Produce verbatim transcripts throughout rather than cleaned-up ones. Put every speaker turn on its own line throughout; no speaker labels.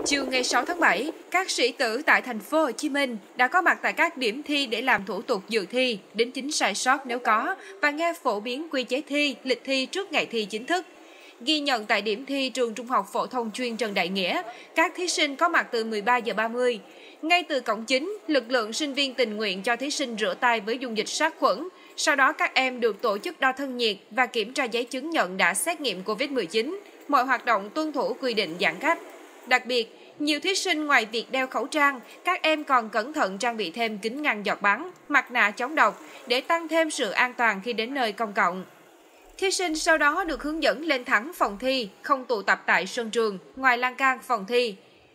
Chiều ngày sáu tháng bảy, các sĩ tử tại thành phố Hồ Chí Minh đã có mặt tại các điểm thi để làm thủ tục dự thi, đính chính sai sót nếu có và nghe phổ biến quy chế thi, lịch thi trước ngày thi chính thức. Ghi nhận tại điểm thi trường Trung học phổ thông chuyên Trần Đại Nghĩa, các thí sinh có mặt từ mười ba giờ ba mươi. Ngay từ cổng chính, lực lượng sinh viên tình nguyện cho thí sinh rửa tay với dung dịch sát khuẩn. Sau đó các em được tổ chức đo thân nhiệt và kiểm tra giấy chứng nhận đã xét nghiệm Covid mười chín. Mọi hoạt động tuân thủ quy định giãn cách. Đặc biệt, nhiều thí sinh ngoài việc đeo khẩu trang, các em còn cẩn thận trang bị thêm kính ngăn giọt bắn, mặt nạ chống độc để tăng thêm sự an toàn khi đến nơi công cộng. Thí sinh sau đó được hướng dẫn lên thẳng phòng thi, không tụ tập tại sân trường, ngoài lan can phòng thi.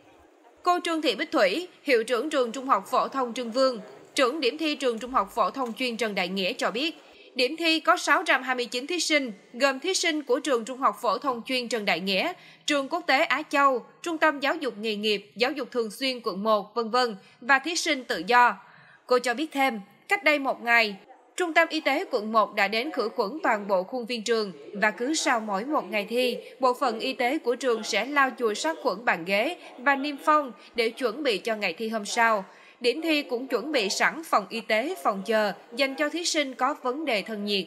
Cô Trương Thị Bích Thủy, hiệu trưởng trường Trung học phổ thông Trương Vương, trưởng điểm thi trường Trung học phổ thông chuyên Trần Đại Nghĩa cho biết, điểm thi có sáu trăm hai mươi chín thí sinh, gồm thí sinh của trường Trung học phổ thông chuyên Trần Đại Nghĩa, trường Quốc tế Á Châu, Trung tâm Giáo dục Nghề nghiệp, Giáo dục Thường xuyên quận một, vân vân và thí sinh tự do. Cô cho biết thêm, cách đây một ngày, Trung tâm Y tế quận một đã đến khử khuẩn toàn bộ khuôn viên trường và cứ sau mỗi một ngày thi, bộ phận y tế của trường sẽ lau chùi sát khuẩn bàn ghế và niêm phong để chuẩn bị cho ngày thi hôm sau. Điểm thi cũng chuẩn bị sẵn phòng y tế, phòng chờ dành cho thí sinh có vấn đề thân nhiệt.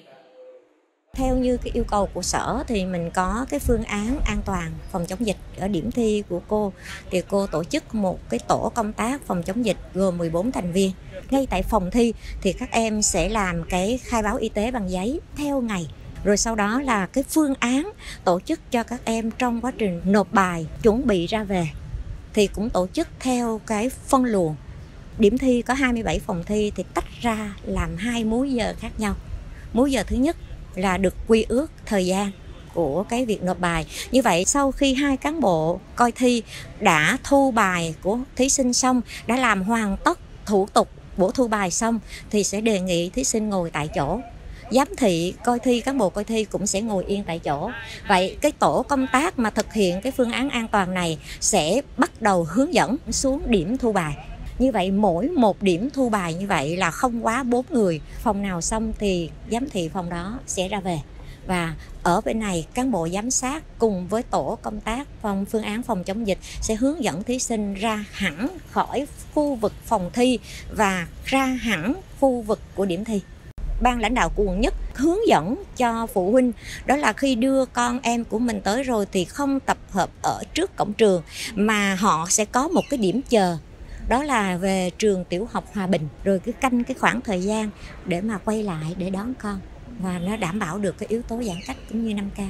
Theo như cái yêu cầu của sở thì mình có cái phương án an toàn phòng chống dịch ở điểm thi của cô. Thì cô tổ chức một cái tổ công tác phòng chống dịch gồm mười bốn thành viên. Ngay tại phòng thi thì các em sẽ làm cái khai báo y tế bằng giấy theo ngày. Rồi sau đó là cái phương án tổ chức cho các em trong quá trình nộp bài, chuẩn bị ra về. Thì cũng tổ chức theo cái phân luồng. Điểm thi có hai mươi bảy phòng thi thì tách ra làm hai múi giờ khác nhau. Múi giờ thứ nhất là được quy ước thời gian của cái việc nộp bài. Như vậy sau khi hai cán bộ coi thi đã thu bài của thí sinh xong, đã làm hoàn tất thủ tục bổ thu bài xong thì sẽ đề nghị thí sinh ngồi tại chỗ. Giám thị coi thi, cán bộ coi thi cũng sẽ ngồi yên tại chỗ. Vậy cái tổ công tác mà thực hiện cái phương án an toàn này sẽ bắt đầu hướng dẫn xuống điểm thu bài. Như vậy mỗi một điểm thu bài như vậy là không quá bốn người. Phòng nào xong thì giám thị phòng đó sẽ ra về. Và ở bên này cán bộ giám sát cùng với tổ công tác phòng phương án phòng chống dịch sẽ hướng dẫn thí sinh ra hẳn khỏi khu vực phòng thi và ra hẳn khu vực của điểm thi. Ban lãnh đạo của quận nhất hướng dẫn cho phụ huynh đó là khi đưa con em của mình tới rồi thì không tập hợp ở trước cổng trường mà họ sẽ có một cái điểm chờ. Đó là về trường tiểu học Hòa Bình, rồi cứ canh cái khoảng thời gian để mà quay lại để đón con và nó đảm bảo được cái yếu tố giãn cách cũng như năm K.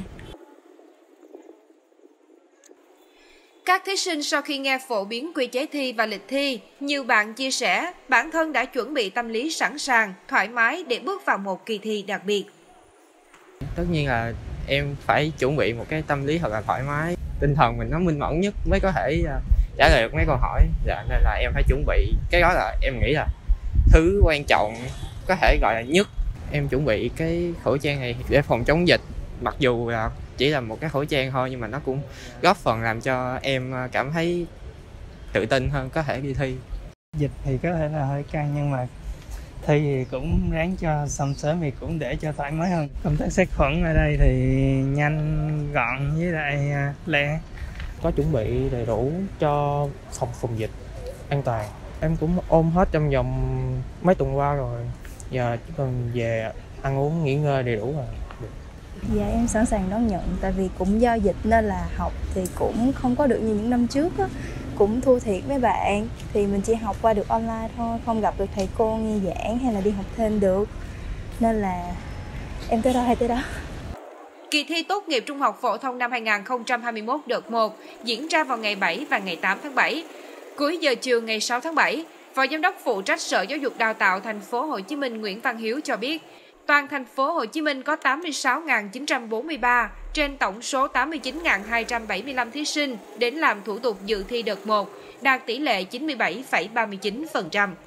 Các thí sinh sau khi nghe phổ biến quy chế thi và lịch thi, nhiều bạn chia sẻ bản thân đã chuẩn bị tâm lý sẵn sàng, thoải mái để bước vào một kỳ thi đặc biệt.
Tất nhiên là em phải chuẩn bị một cái tâm lý thật là thoải mái, tinh thần mình nó minh mẫn nhất mới có thể trả lời được mấy câu hỏi. Dạ, nên là em phải chuẩn bị, cái đó là em nghĩ là thứ quan trọng có thể gọi là nhất. Em chuẩn bị cái khẩu trang này để phòng chống dịch, mặc dù là chỉ là một cái khẩu trang thôi nhưng mà nó cũng góp phần làm cho em cảm thấy tự tin hơn có thể đi thi.
Dịch thì có thể là hơi căng nhưng mà thi thì cũng ráng cho xong sớm thì cũng để cho thoải mái hơn. Công tác sát khuẩn ở đây thì nhanh, gọn với lại lẹ.
Có chuẩn bị đầy đủ cho phòng phòng dịch an toàn. Em cũng ôm hết trong vòng mấy tuần qua rồi. Giờ chỉ cần về ăn uống nghỉ ngơi đầy đủ rồi.
Dạ em sẵn sàng đón nhận, tại vì cũng do dịch nên là học thì cũng không có được như những năm trước á. Cũng thua thiệt với bạn, thì mình chỉ học qua được online thôi, không gặp được thầy cô nghe giảng hay là đi học thêm được. Nên là em tới đó hay tới đó.
Kỳ thi tốt nghiệp trung học phổ thông năm hai nghìn không trăm hai mươi mốt đợt một diễn ra vào ngày bảy và ngày tám tháng bảy. Cuối giờ chiều ngày sáu tháng bảy, Phó Giám đốc phụ trách Sở Giáo dục Đào tạo Thành phố Hồ Chí Minh Nguyễn Văn Hiếu cho biết, toàn thành phố Hồ Chí Minh có tám mươi sáu nghìn chín trăm bốn mươi ba trên tổng số tám mươi chín nghìn hai trăm bảy mươi lăm thí sinh đến làm thủ tục dự thi đợt một, đạt tỷ lệ chín mươi bảy phẩy ba mươi chín phần trăm.